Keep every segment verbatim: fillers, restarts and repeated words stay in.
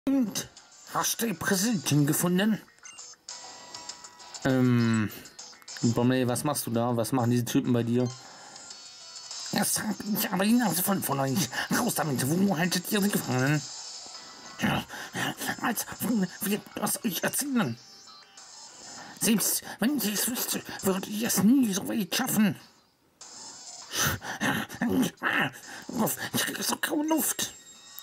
Und hast du die Präsidentin gefunden? Ähm, Bromley, was machst du da? Was machen diese Typen bei dir? Jetzt hab ich aber die Nase voll von euch. Raus damit, wo haltet ihr sie gefangen? Ja, als wir das euch erzählen. Selbst wenn ich es wüsste, würde ich es nie so weit schaffen. Ich kriege so kaum Luft.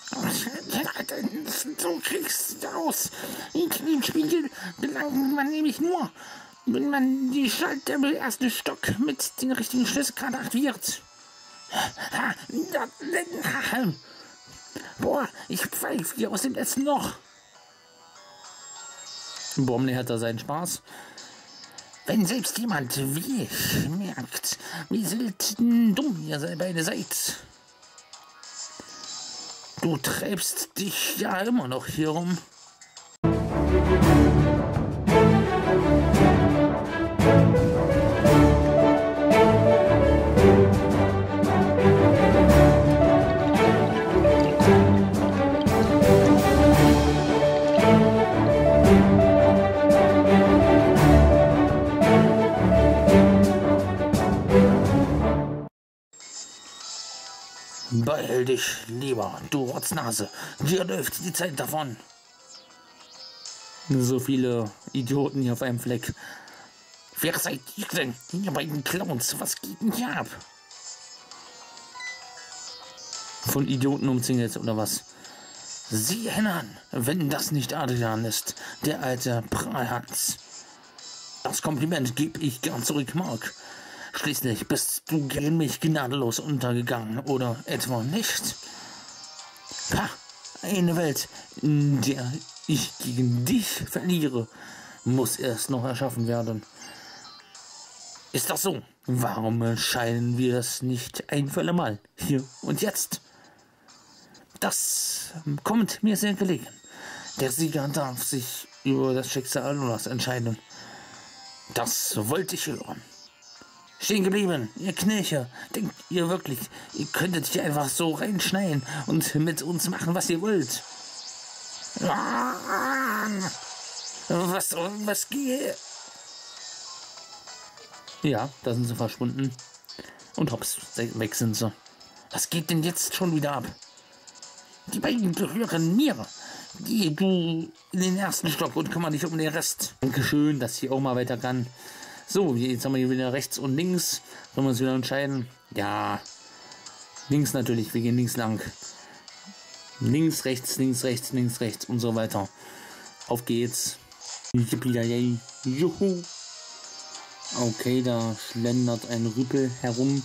So kriegst du aus. In dem Spiegel gelangt man nämlich nur, wenn man die Schaltdämmel ersten Stock mit den richtigen Schlüsselkarten aktiviert. Boah, ich pfeife hier aus dem letzten Loch. Bromley hat da seinen Spaß. Wenn selbst jemand wie ich merkt, wie selten dumm ihr beide seid. Du treibst dich ja immer noch hier rum. Beeil dich lieber, du Rotznase. Dir läuft die Zeit davon. So viele Idioten hier auf einem Fleck. Wer seid ihr denn? Ihr beiden Clowns, was geht denn hier ab? Von Idioten umzingelt oder was? Sieh hin, wenn das nicht Adrian ist, der alte Prahlhans. Das Kompliment gebe ich gern zurück, Mark. Schließlich bist du gegen mich gnadenlos untergegangen, oder etwa nicht? Ha, eine Welt, in der ich gegen dich verliere, muss erst noch erschaffen werden. Ist das so? Warum entscheiden wir das nicht ein für alle Mal, hier und jetzt? Das kommt mir sehr gelegen. Der Sieger darf sich über das Schicksal Alolas entscheiden. Das wollte ich hören. Stehen geblieben, ihr Knirche. Denkt ihr wirklich, ihr könntet hier einfach so reinschneien und mit uns machen, was ihr wollt? Was, was geht? Ja, da sind sie verschwunden. Und hops, weg sind sie. Was geht denn jetzt schon wieder ab? Die beiden gehören mir. Geh du in den ersten Stock und kümmere dich um den Rest. Dankeschön, dass ich auch mal weiter kann. So, jetzt haben wir hier wieder rechts und links. Sollen wir uns wieder entscheiden? Ja, links natürlich, wir gehen links lang. Links, rechts, links, rechts, links, rechts und so weiter. Auf geht's. Juhu. Okay, da schlendert ein Rüpel herum.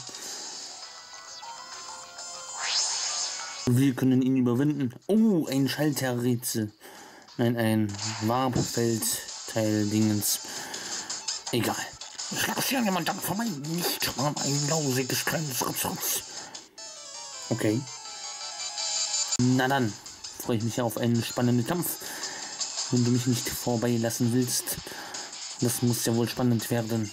Wir können ihn überwinden. Oh, ein Schalterrätsel. Nein, ein Warbfeld-Teil-Dingens. Egal. Ich lasse ja jemand dann vorbei. Nicht mal ein lausiges kleines Rutz. Okay. Na dann, freue ich mich auf einen spannenden Kampf. Wenn du mich nicht vorbeilassen willst. Das muss ja wohl spannend werden.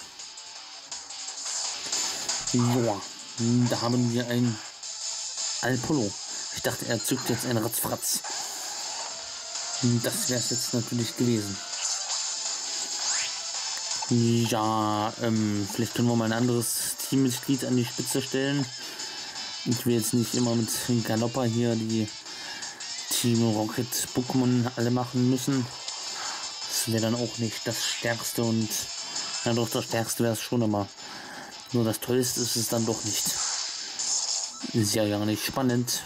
Joa, da haben wir ein Alpolo. Ich dachte, er zückt jetzt einen Ratzfratz. Das wäre es jetzt natürlich gewesen. Ja, ähm, vielleicht können wir mal ein anderes Teammitglied an die Spitze stellen. Ich will jetzt nicht immer mit Galoppa hier die Team Rocket Pokémon alle machen müssen. Das wäre dann auch nicht das Stärkste und ja doch, das Stärkste wäre es schon, aber nur das Tollste ist es dann doch nicht. Ist ja gar nicht spannend.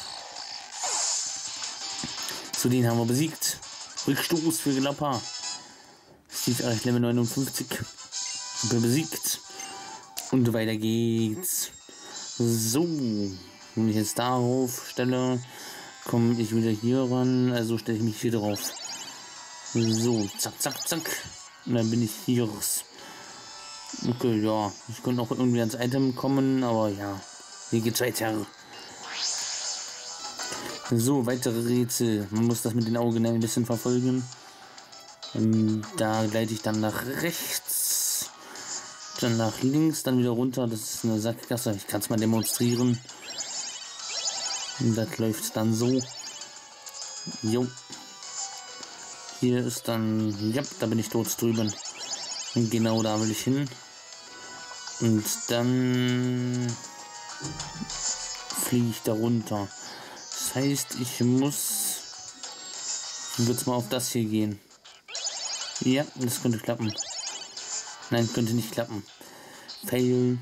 Zu denen haben wir besiegt. Rückstoß für Galoppa. Steve Erich Level neunundfünfzig. Besiegt. Und weiter geht's. So. Wenn ich jetzt darauf stelle, komme ich wieder hier ran. Also stelle ich mich hier drauf. So, zack, zack, zack. Und dann bin ich hier. Okay, ja. Ich könnte auch irgendwie ans Item kommen, aber ja. Hier geht's weiter. So, weitere Rätsel. Man muss das mit den Augen ein bisschen verfolgen. Und da gleite ich dann nach rechts. Dann nach links, dann wieder runter. Das ist eine Sackgasse. Ich kann es mal demonstrieren. Und das läuft dann so. Jo. Hier ist dann, ja, da bin ich dort drüben. Und genau da will ich hin. Und dann fliege ich da runter. Das heißt, ich muss jetzt mal auf das hier gehen. Ja, das könnte klappen. Nein, könnte nicht klappen. Fail.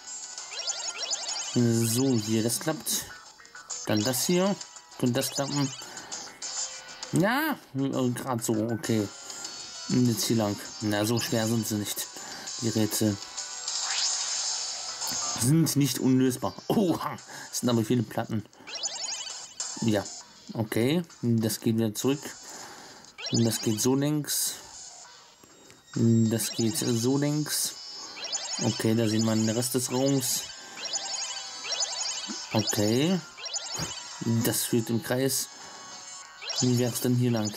So, hier, das klappt. Dann das hier. Könnte das klappen? Ja, gerade so, okay. Und jetzt hier lang. Na, so schwer sind sie nicht. Die Rätsel sind nicht unlösbar. Oha, es sind aber viele Platten. Ja, okay. Das geht wieder zurück. Das geht so links. Das geht so links. Okay, da sieht man den Rest des Raums. Okay. Das führt im Kreis. Wie wäre es denn hier lang?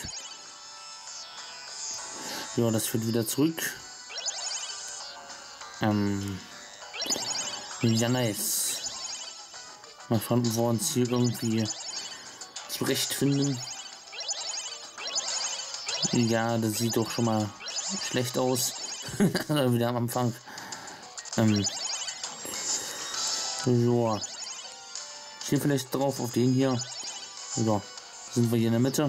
Ja, das führt wieder zurück. Ähm. Ja, nice. Mal schauen, ob wir uns hier irgendwie zurechtfinden. Ja, das sieht doch schon mal schlecht aus. Wieder am Anfang. Ähm. So. Ich gehe vielleicht drauf auf den hier. So. Sind wir hier in der Mitte.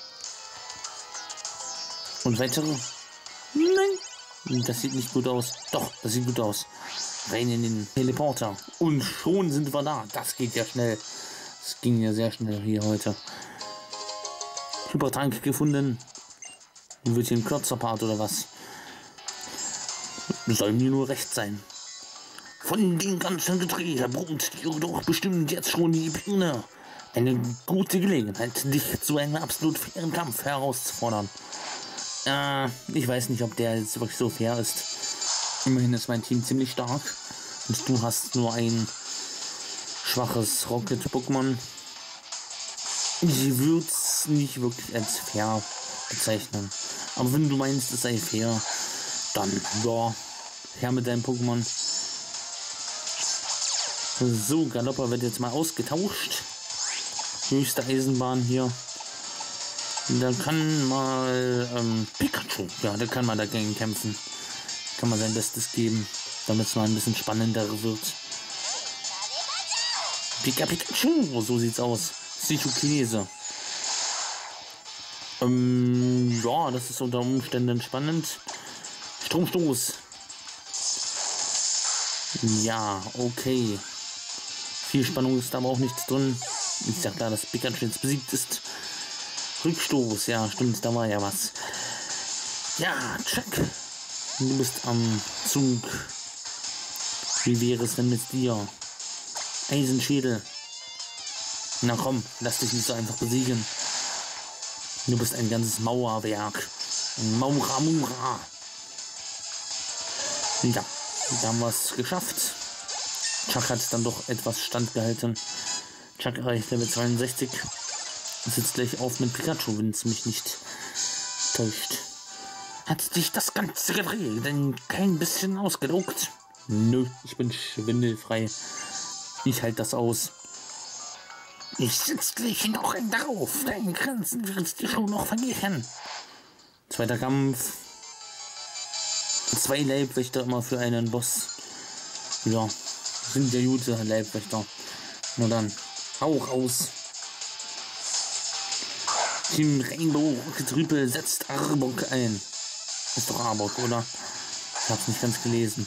Und weitere? Nein. Das sieht nicht gut aus. Doch, das sieht gut aus. Rein in den Teleporter. Und schon sind wir da. Das geht ja schnell. Das ging ja sehr schnell hier heute. Hypertank gefunden. Wird hier ein kürzer Part oder was? Soll mir nur recht sein. Von den ganzen Gedreh brummt dir doch bestimmt jetzt schon die Birne. Eine gute Gelegenheit, dich zu einem absolut fairen Kampf herauszufordern. Äh, ich weiß nicht, ob der jetzt wirklich so fair ist. Immerhin ist mein Team ziemlich stark. Und du hast nur ein schwaches Rocket-Pokémon. Ich würde es nicht wirklich als fair bezeichnen. Aber wenn du meinst, es sei fair, dann, ja, her mit deinem Pokémon. So, Galoppa wird jetzt mal ausgetauscht. Höchste Eisenbahn hier. Da kann mal ähm, Pikachu, ja, der kann mal dagegen kämpfen. Kann man sein Bestes geben, damit es mal ein bisschen spannender wird. Pika Pikachu, so sieht's aus. Psychokinese. Ähm, ja, das ist unter Umständen spannend. Stromstoß. Ja, okay. Viel Spannung ist aber auch nichts drin. Ist ja klar, dass Pikachu jetzt besiegt ist. Rückstoß, ja, stimmt, da war ja was. Ja, check. Du bist am Zug. Wie wäre es denn mit dir? Eisenschädel. Na komm, lass dich nicht so einfach besiegen. Du bist ein ganzes Mauerwerk. Ein Mauramura. Ja, da haben wir es geschafft. Chuck hat dann doch etwas standgehalten. Chuck erreicht Level zweiundsechzig. Sitzt gleich auf mit Pikachu, wenn es mich nicht täuscht. Hat dich das ganze Gedreh denn kein bisschen ausgedruckt? Nö, ich bin schwindelfrei. Ich halte das aus. Ich sitze gleich noch ein drauf. Deine Grenzen wird dir schon noch vergehen. Zweiter Kampf. Zwei Leibwächter immer für einen Boss. Ja, sind der gute Leibwächter. Nur dann, hau raus. Team Rainbow Getrüppel setzt Arbok ein. Ist doch Arbok, oder? Ich hab's nicht ganz gelesen.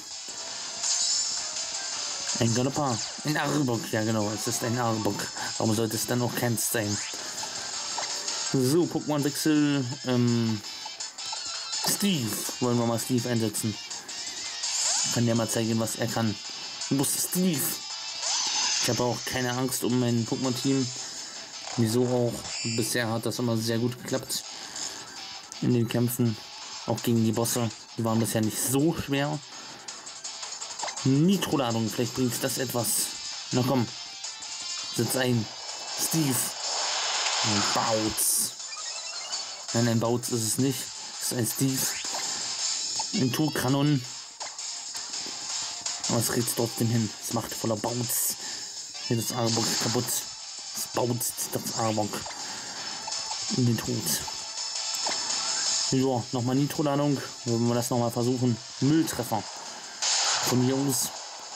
Ein Galoppa. Ein Arbok, ja genau, es ist ein Arbok. Warum sollte es dann auch keins sein? So, Pokémon-Wechsel. Ähm, Steve. Wollen wir mal Steve einsetzen. Kann der mal zeigen, was er kann. Du musst Steve. Ich habe auch keine Angst um mein Pokémon-Team. Wieso auch? Bisher hat das immer sehr gut geklappt. In den Kämpfen. Auch gegen die Bosse. Die waren bisher nicht so schwer. Nitro-Ladung. Vielleicht bringt das etwas. Na komm. Sitz ein. Steve. Ein Bautz. Nein, ein Bautz ist es nicht. Das ist ein Steve. Ein Turkanon. Aber es kriegt trotzdem hin. Es macht voller Bautz. Hier das Arbok kaputt. Es bautzt das Arbok in den Tod. Ja, nochmal Nitro-Ladung. Wollen wir das nochmal versuchen. Mülltreffer. Von mir aus.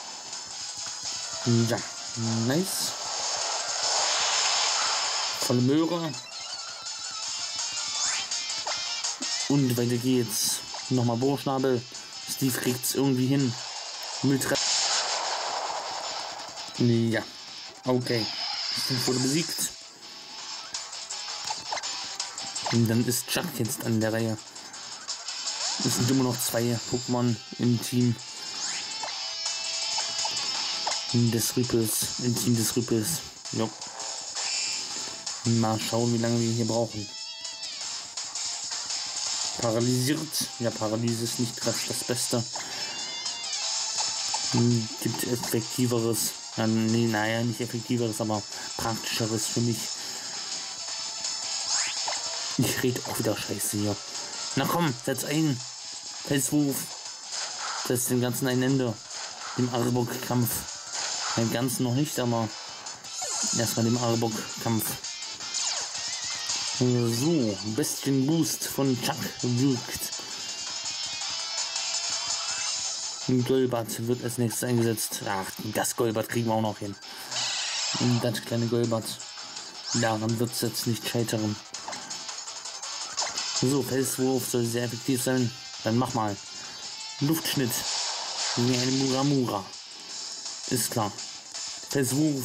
Ja, nice. Volle Möhre. Und weiter geht's. Nochmal Bohrschnabel. Steve kriegt's irgendwie hin. Mülltreffer. Ja, okay. Steve wurde besiegt. Und dann ist Chuck jetzt an der Reihe. Es sind immer noch zwei Pokémon im Team des Rüppels. Im Team des Rüppels. Jo. Mal schauen, wie lange wir hier brauchen. Paralysiert. Ja, Paralyse ist nicht gerade das Beste. Gibt effektiveres. Ja, nee, naja, nicht effektiveres, aber praktischeres für mich. Ich rede auch wieder Scheiße hier. Na komm, setz ein. Felswurf. Setz den ganzen ein Ende. Dem Arbok-Kampf. Den ganzen noch nicht, aber erstmal dem Arbok-Kampf. So, Bestien Boost von Chuck wirkt. Golbat wird als nächstes eingesetzt. Ach, das Golbat kriegen wir auch noch hin. Und das kleine Golbat. Daran wird es jetzt nicht scheitern. So, Felswurf soll sehr effektiv sein. Dann mach mal. Luftschnitt. Wie eine Muramura. Ist klar. Felswurf.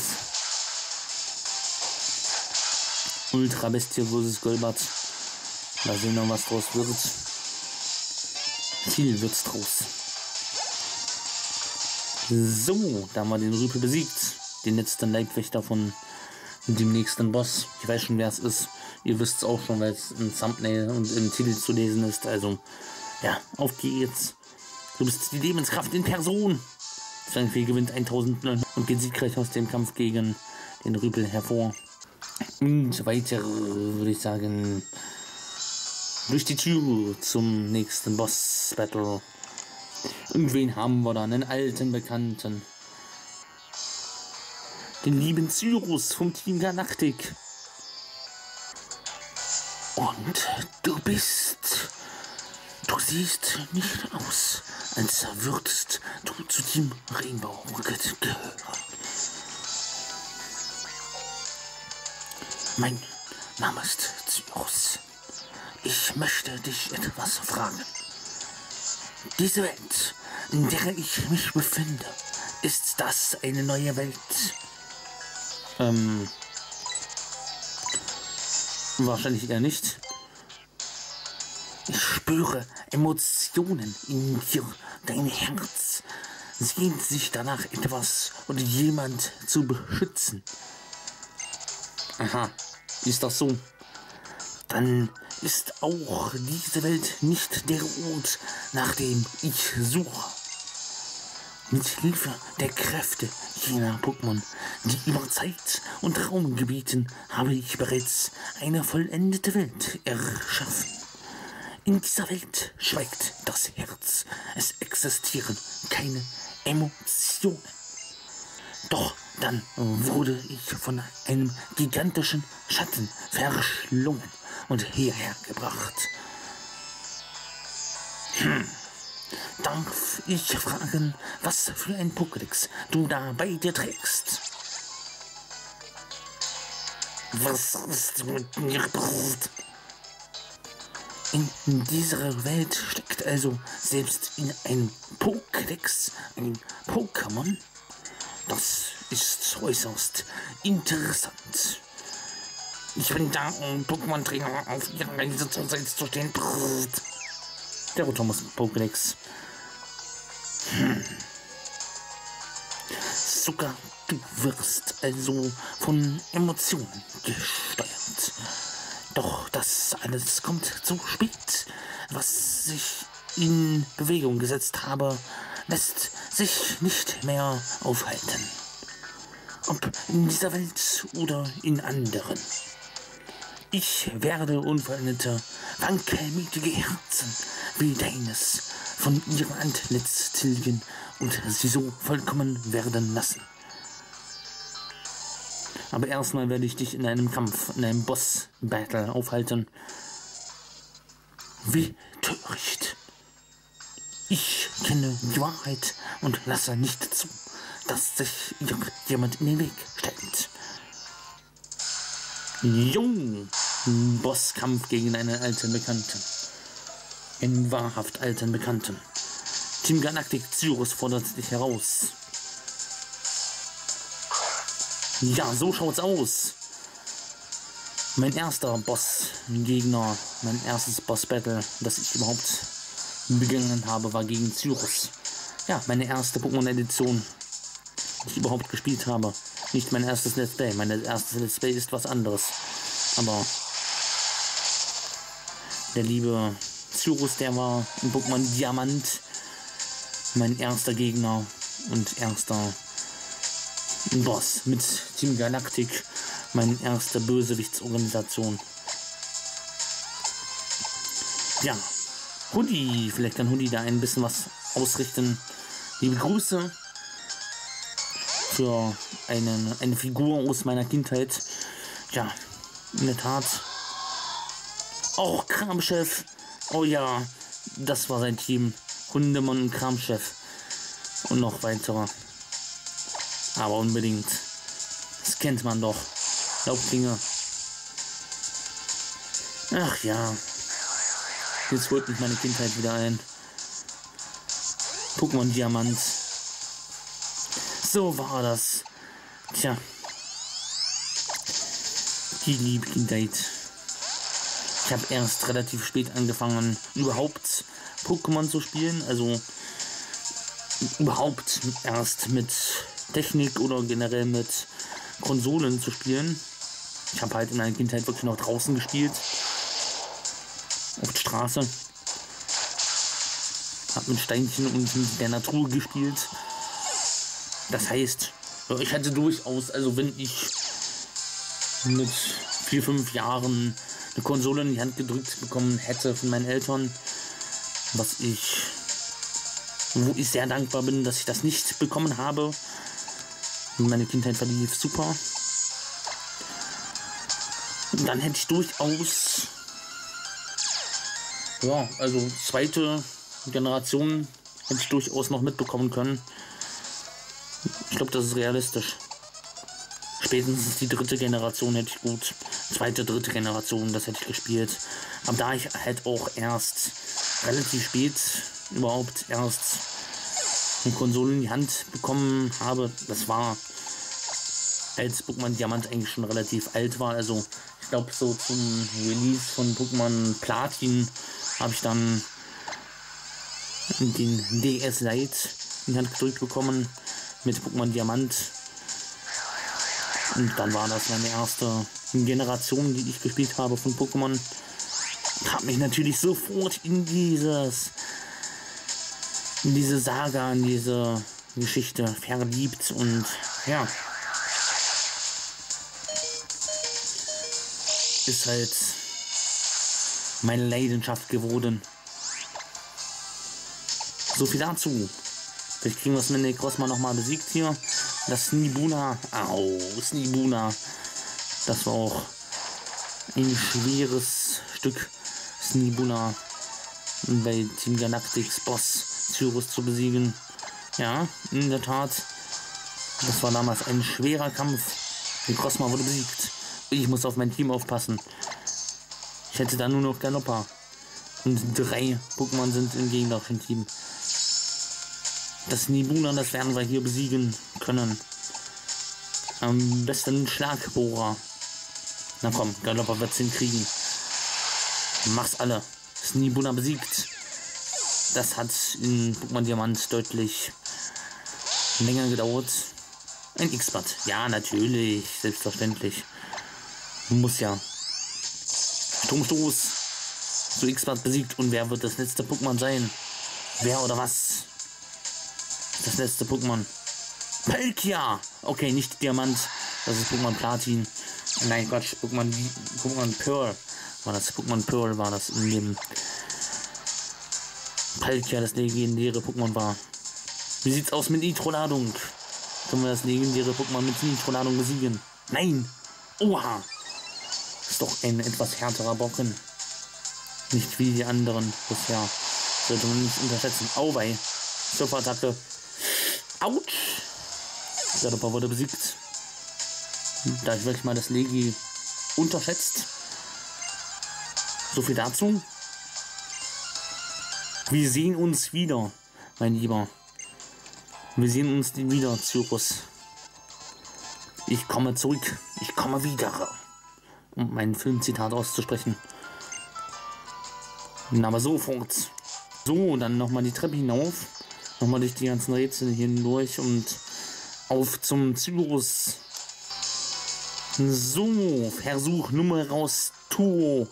Ultra Bestie versus Golbat. Mal sehen wir, was draus wird. Viel wird's draus. So, da haben wir den Rüpel besiegt. Den letzten Leibwächter von dem nächsten Boss. Ich weiß schon, wer es ist. Ihr wisst es auch schon, weil es im Thumbnail und im Titel zu lesen ist. Also, ja, auf geht's. Du bist die Lebenskraft in Person. Zwangfee gewinnt eintausend und geht siegreich aus dem Kampf gegen den Rüpel hervor. Und weiter würde ich sagen, durch die Tür zum nächsten Boss-Battle. Und wen haben wir da? Einen alten Bekannten. Den lieben Cyrus vom Team Galactic. Und du bist... Du siehst nicht aus, als würdest du zu Team Rainbow Rocket gehören. Mein Name ist Cyrus. Ich möchte dich etwas fragen. Diese Welt, in der ich mich befinde, ist das eine neue Welt? Ähm... Wahrscheinlich eher nicht. Ich spüre Emotionen in dir. Dein Herz sehnt sich danach, etwas oder jemand zu beschützen. Aha, ist das so? Dann ist auch diese Welt nicht der Ort, nach dem ich suche. Mit Hilfe der Kräfte jener Pokémon, die über Zeit und Raumgebieten, habe ich bereits eine vollendete Welt erschaffen. In dieser Welt schweigt das Herz. Es existieren keine Emotionen. Doch dann wurde ich von einem gigantischen Schatten verschlungen und hierher gebracht. Hm. Darf ich fragen, was für ein Pokédex du da bei dir trägst? Was ist mit mir passiert? In dieser Welt steckt also selbst in einem Pokédex ein Pokémon? Das ist äußerst interessant. Ich bin da, um Pokémon-Trainer auf ihrer Reise zur Seite zu stehen. Der Rotomus Pokédex. Hm. Sogar du wirst also von Emotionen gesteuert. Doch das alles kommt zu spät. Was ich in Bewegung gesetzt habe, lässt sich nicht mehr aufhalten. Ob in dieser Welt oder in anderen. Ich werde unveränderte, wankelmütige Herzen wie deines von ihrem Antlitz tilgen und sie so vollkommen werden lassen. Aber erstmal werde ich dich in einem Kampf, in einem Boss-Battle aufhalten. Wie töricht. Ich kenne die Wahrheit und lasse nicht zu, dass sich jemand in den Weg stellt. Jung. Bosskampf gegen einen alten Bekannten. Einen wahrhaft alten Bekannten. Team Galactic Cyrus fordert dich heraus. Ja, so schaut's aus. Mein erster Boss-Gegner, mein erstes Boss-Battle, das ich überhaupt begangen habe, war gegen Cyrus. Ja, meine erste Pokémon-Edition, die ich überhaupt gespielt habe. Nicht mein erstes Let's Play. Mein erstes Let's Play ist was anderes. Aber der liebe Cyrus, der war in Pokémon Diamant mein erster Gegner und erster Boss mit Team Galactic, meine erste Bösewichtsorganisation. Ja, Hoodie, vielleicht kann Hoodie da ein bisschen was ausrichten. Liebe Grüße für eine, eine Figur aus meiner Kindheit. Ja, in der Tat. Auch Kramchef. Oh ja, das war sein Team. Hundemann und Kramchef. Und noch weitere. Aber unbedingt. Das kennt man doch. Laubklinge. Ach ja. Jetzt holt mich meine Kindheit wieder ein. Pokémon Diamant. So war das. Tja. Die liebe Kindheit. Ich habe erst relativ spät angefangen, überhaupt Pokémon zu spielen. Also überhaupt erst mit Technik oder generell mit Konsolen zu spielen. Ich habe halt in meiner Kindheit wirklich noch draußen gespielt. Auf der Straße. Habe mit Steinchen und mit der Natur gespielt. Das heißt, ich hatte durchaus, also wenn ich mit vier, fünf Jahren eine Konsole in die Hand gedrückt bekommen hätte von meinen Eltern, was ich, wo ich sehr dankbar bin, dass ich das nicht bekommen habe. Meine Kindheit verlief super. Und dann hätte ich durchaus, ja, also zweite Generation hätte ich durchaus noch mitbekommen können. Ich glaube, das ist realistisch. Spätestens die dritte Generation hätte ich gut. Zweite, dritte Generation, das hätte ich gespielt. Aber da ich halt auch erst relativ spät überhaupt erst eine Konsole in die Hand bekommen habe, das war, als Pokémon Diamant eigentlich schon relativ alt war. Also ich glaube, so zum Release von Pokémon Platin habe ich dann den D S Lite in die Hand gedrückt bekommen mit Pokémon Diamant. Und dann war das meine erste Generation, die ich gespielt habe von Pokémon. Habe mich natürlich sofort in dieses, in diese Saga, in diese Geschichte verliebt und ja, ist halt meine Leidenschaft geworden. So viel dazu. Vielleicht kriegen wir es mit Necrozma nochmal besiegt hier. Das Snibuna. Au, Snibuna. Das war auch ein schweres Stück, Snibuna bei Team Galactics Boss Cyrus zu besiegen. Ja, in der Tat. Das war damals ein schwerer Kampf. Necrozma wurde besiegt. Ich muss auf mein Team aufpassen. Ich hätte da nur noch Galoppa. Und drei Pokémon sind im gegnerischen Team. Das Nibuna, das werden wir hier besiegen können. Am besten Schlagbohrer. Na komm, Galoppa wird's hinkriegen. Mach's alle. Das Nibuna besiegt. Das hat in Pokémon Diamant deutlich länger gedauert. Ein X-Bad. Ja, natürlich. Selbstverständlich. Muss ja. Stromstoß. So X-Bad besiegt. Und wer wird das letzte Pokémon sein? Wer oder was? Das letzte Pokémon. Palkia! Okay, nicht Diamant. Das ist Pokémon Platin. Nein, Quatsch. Pokémon Pokémon Pearl. War das Pokémon Pearl, war das in dem Palkia das legendäre Pokémon war. Wie sieht's aus mit Nitro-Ladung? Können wir das legendäre Pokémon mit Nitro-Ladung besiegen? Nein! Oha! Ist doch ein etwas härterer Brocken. Nicht wie die anderen bisher. Sollte man nicht unterschätzen. Auwei. Surfer-Attacke. Autsch. Galoppa wurde besiegt. Da ich wirklich mal das Legi unterschätzt. So viel dazu. Wir sehen uns wieder, mein Lieber. Wir sehen uns wieder, Cyrus. Ich komme zurück. Ich komme wieder. Um mein Filmzitat auszusprechen. Aber sofort. So, dann nochmal die Treppe hinauf. Nochmal durch die ganzen Rätsel hier hindurch und auf zum Cyrus. So, Versuch Nummer raus. Tuo.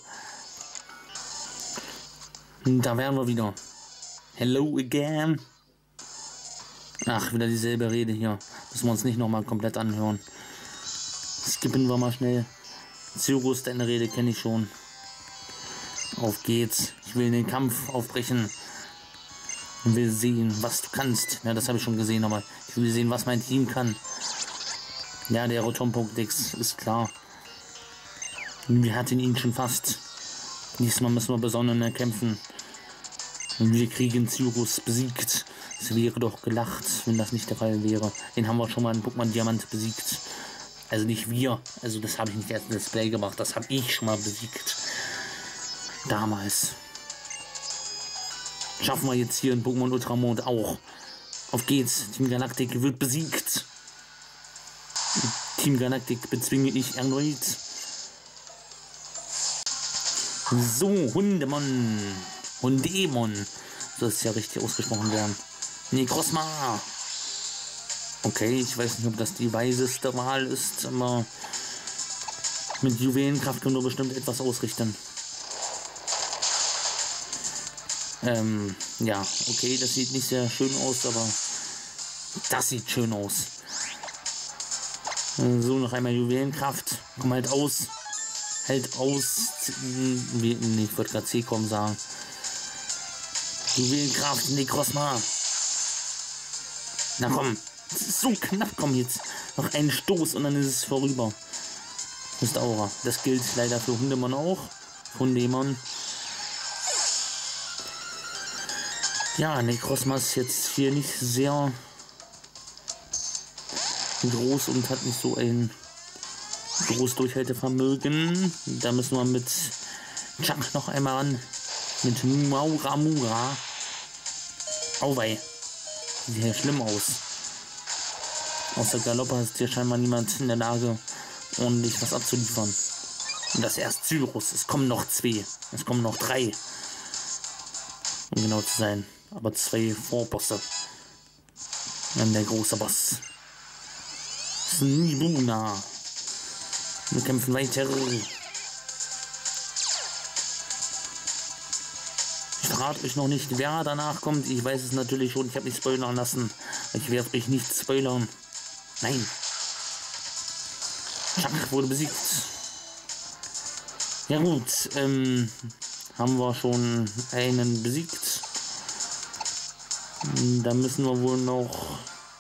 Da wären wir wieder. Hello again. Ach, wieder dieselbe Rede hier. Müssen wir uns nicht nochmal komplett anhören. Skippen wir mal schnell. Cyrus, deine Rede kenne ich schon. Auf geht's. Ich will den Kampf aufbrechen. Ich will sehen, was du kannst. Ja, das habe ich schon gesehen, aber ich will sehen, was mein Team kann. Ja, der Rotom-Pokédex ist klar. Wir hatten ihn schon fast. Diesmal müssen wir besonnener kämpfen. Und wir kriegen Cyrus besiegt. Es wäre doch gelacht, wenn das nicht der Fall wäre. Den haben wir schon mal in Pokémon Diamant besiegt. Also nicht wir. Also das habe ich nicht erst im Display gemacht. Das habe ich schon mal besiegt. Damals. Schaffen wir jetzt hier in Pokémon Ultramond auch. Auf geht's. Team Galactic wird besiegt. Team Galactic bezwinge ich erneut. So, Hundemon. Hundemon. Soll es ja richtig ausgesprochen werden. Necrozma. Okay, ich weiß nicht, ob das die weiseste Wahl ist, aber mit Juwelenkraft können wir bestimmt etwas ausrichten. Ähm, ja, okay, das sieht nicht sehr schön aus, aber das sieht schön aus. So, noch einmal Juwelenkraft. Komm halt aus. Halt aus. Nee, ich wollte gerade C kommen sagen. Juwelenkraft, Necrozma. Na komm. Das ist so knapp, komm jetzt. Noch einen Stoß und dann ist es vorüber. Das ist Aura. Das gilt leider für Hundemon auch. Hundemon. Ja, Necrozma ist jetzt hier nicht sehr groß und hat nicht so ein großes Durchhaltevermögen. Da müssen wir mit Chuck noch einmal ran. Mit Mauramura. Auwei. Sieht ja schlimm aus. Außer Galoppa ist hier scheinbar niemand in der Lage, ordentlich was abzuliefern. Und das erst Cyrus. Es kommen noch zwei. Es kommen noch drei. Um genau zu sein. Aber zwei Vorbosse. Dann der große Boss. Snibuna. Wir kämpfen weiter. Ich verrate euch noch nicht, wer danach kommt. Ich weiß es natürlich schon. Ich habe mich spoilern lassen. Ich werde euch nicht spoilern. Nein. Chuck wurde besiegt. Ja gut. Ähm, haben wir schon einen besiegt. Da müssen wir wohl noch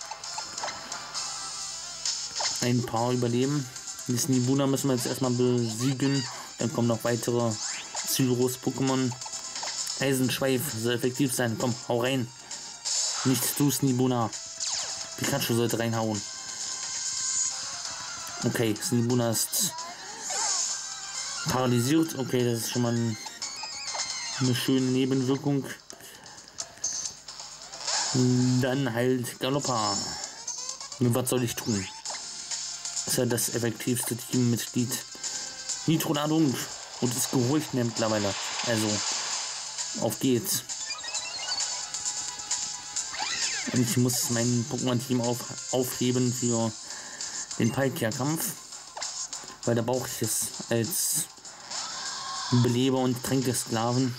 ein paar überleben. Die Snibuna müssen wir jetzt erstmal besiegen. Dann kommen noch weitere Cyrus-Pokémon. Eisenschweif soll effektiv sein. Komm, hau rein. Nicht du, Snibuna. Pikachu sollte reinhauen. Okay, Snibuna ist paralysiert. Okay, das ist schon mal ein, eine schöne Nebenwirkung. Dann halt Galoppa. Und was soll ich tun? Das ist ja das effektivste Teammitglied. Nitronadung. Und ist gehorcht mir mittlerweile. Also, auf geht's. Und ich muss mein Pokémon-Team auf, aufheben für den Palkia-Kampf. Weil da brauche ich es als Beleber und Tränkesklaven.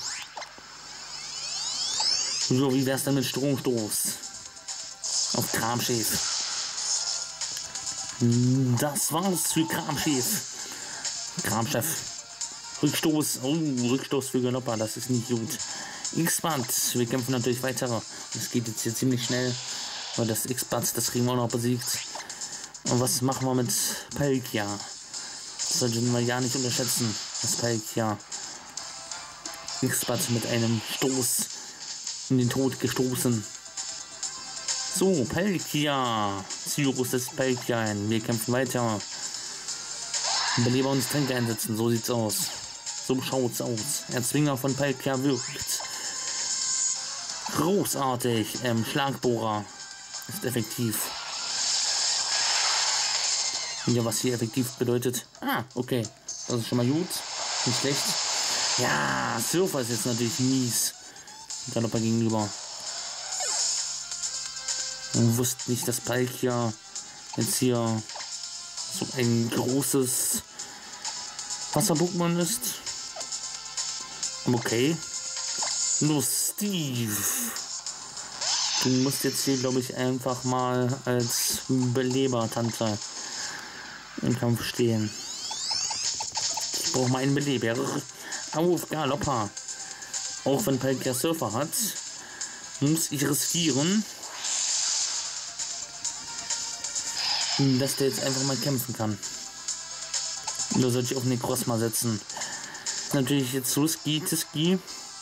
So, wie wär's dann mit Stromstoß? Auf Kramchef. Das war's für Kramchef. Kramchef. Rückstoß. Oh, Rückstoß für Galoppa. Das ist nicht gut. X-Band. Wir kämpfen natürlich weiter. Das geht jetzt hier ziemlich schnell. Aber das X-Band, das kriegen wir auch noch besiegt. Und was machen wir mit Palkia? Das sollten wir ja nicht unterschätzen. Das Palkia. X-Bat mit einem Stoß in den Tod gestoßen. So, Palkia. Cyrus ist Palkia ein. Wir kämpfen weiter. Beleber und Tränke einsetzen, so sieht's aus. So schaut's aus. Erzwinger von Palkia wirkt. Großartig. Ähm, Schlagbohrer ist effektiv. Ja, was hier effektiv bedeutet. Ah, okay. Das ist schon mal gut. Nicht schlecht. Ja, Surfer ist jetzt natürlich mies. Galopper gegenüber. Man wusste nicht, dass Palkia jetzt hier so ein großes Wasser-Pokémon ist. Okay. Nur Steve. Du musst jetzt hier, glaube ich, einfach mal als Beleber-Tante im Kampf stehen. Ich brauche mal einen Beleber. Auf Galopper. Auch wenn Palkia Surfer hat, muss ich riskieren, dass der jetzt einfach mal kämpfen kann. Da sollte ich auf Necrozma setzen. Natürlich jetzt risky, Tiski.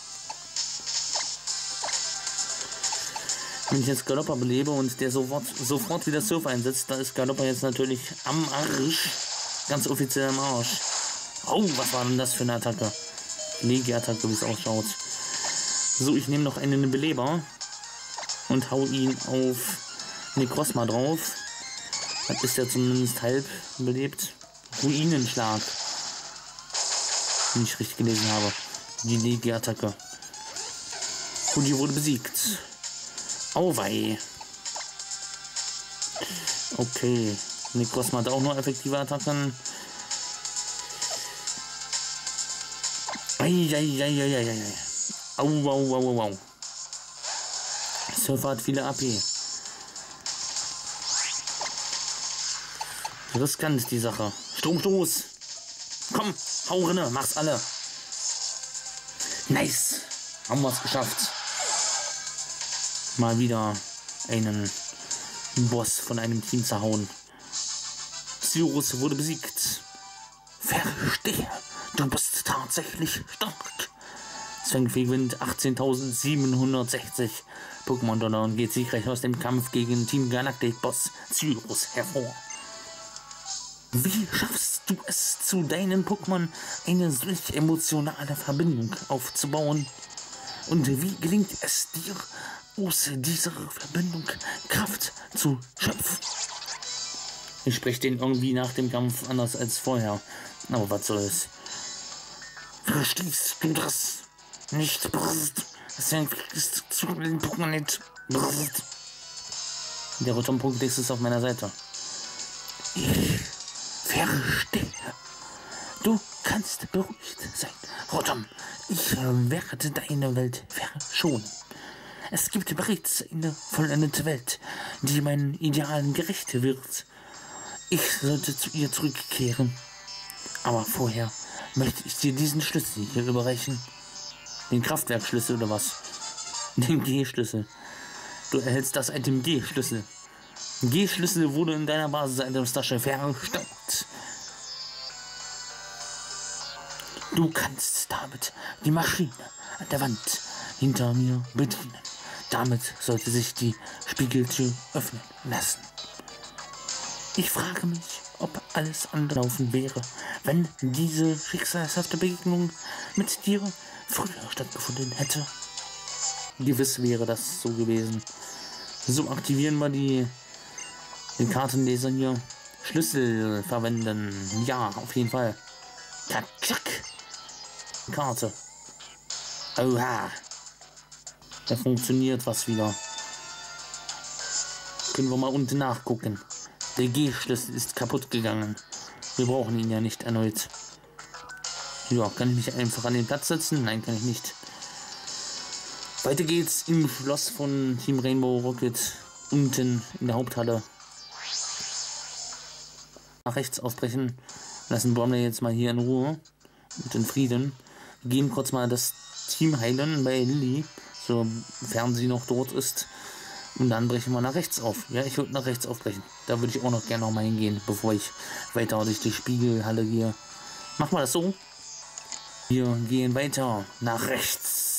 Wenn ich jetzt Galopper belebe und der sofort, sofort wieder Surfer einsetzt, da ist Galopper jetzt natürlich am Arsch. Ganz offiziell am Arsch. Oh, was war denn das für eine Attacke? Legi-Attacke, wie es ausschaut. So, ich nehme noch einen Beleber und hau ihn auf Necrozma drauf. Das ist ja zumindest halb belebt. Ruinenschlag. Wenn ich richtig gelesen habe. Die Legi-Attacke. Und die wurde besiegt. Auwei. Okay. Necrozma hat auch noch effektive Attacken. Eieieiei. Au, au, au, au. Surfer hat viele A P. Riskant die Sache. Stromstoß. Komm, hau rinne, mach's alle. Nice. Haben wir es geschafft. Mal wieder einen Boss von einem Team zu hauen. Cyrus wurde besiegt. Verstehe. Du bist tatsächlich stark. Zwangfähig gewinnt achtzehntausendsiebenhundertsechzig Pokémon-Dollar und geht siegreich aus dem Kampf gegen Team Galactic-Boss Cyrus hervor. Wie schaffst du es, zu deinen Pokémon eine solch emotionale Verbindung aufzubauen? Und wie gelingt es dir, aus dieser Verbindung Kraft zu schöpfen? Ich spreche den irgendwie nach dem Kampf anders als vorher. Aber was soll's? Verstehst du das? Nicht brrst. Deswegen kriegst du zu den Pokémon nicht brrst. Der Rotom-Pokédex ist auf meiner Seite. Ich verstehe. Du kannst beruhigt sein, Rotom. Ich werde deine Welt verschonen. Es gibt bereits eine vollendete Welt, die meinen Idealen gerecht wird. Ich sollte zu ihr zurückkehren. Aber vorher möchte ich dir diesen Schlüssel hier überreichen. Den Kraftwerkschlüssel oder was? Den G-Schlüssel. Du erhältst das Item G-Schlüssel. G-Schlüssel wurde in deiner Basis-Items-Tasche verstaubt. Du kannst damit die Maschine an der Wand hinter mir bedienen. Damit sollte sich die Spiegeltür öffnen lassen. Ich frage mich, ob alles angelaufen wäre, wenn diese schicksalshafte Begegnung mit dir früher stattgefunden hätte. Gewiss wäre das so gewesen. So, aktivieren wir die, den Kartenleser hier. Schlüssel verwenden. Ja, auf jeden Fall. Tatschak. Karte. Oha. Da funktioniert was wieder. Können wir mal unten nachgucken. Der G-Schlüssel ist kaputt gegangen. Wir brauchen ihn ja nicht erneut. Ja, kann ich mich einfach an den Platz setzen? Nein, kann ich nicht. Weiter geht's im Schloss von Team Rainbow Rocket. Unten in der Haupthalle. Nach rechts aufbrechen. Lassen Bromley jetzt mal hier in Ruhe. Und in Frieden. Wir gehen kurz mal das Team heilen bei Lilly. Sofern sie noch dort ist. Und dann brechen wir nach rechts auf. Ja, ich würde nach rechts aufbrechen. Da würde ich auch noch gerne noch mal hingehen, bevor ich weiter durch die Spiegelhalle gehe. Machen wir das so. Wir gehen weiter nach rechts.